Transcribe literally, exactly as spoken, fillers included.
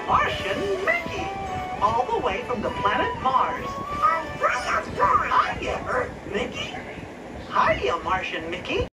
Martian Mickey, all the way from the planet Mars. Hiya, Earth Mickey. Hiya, Martian Mickey.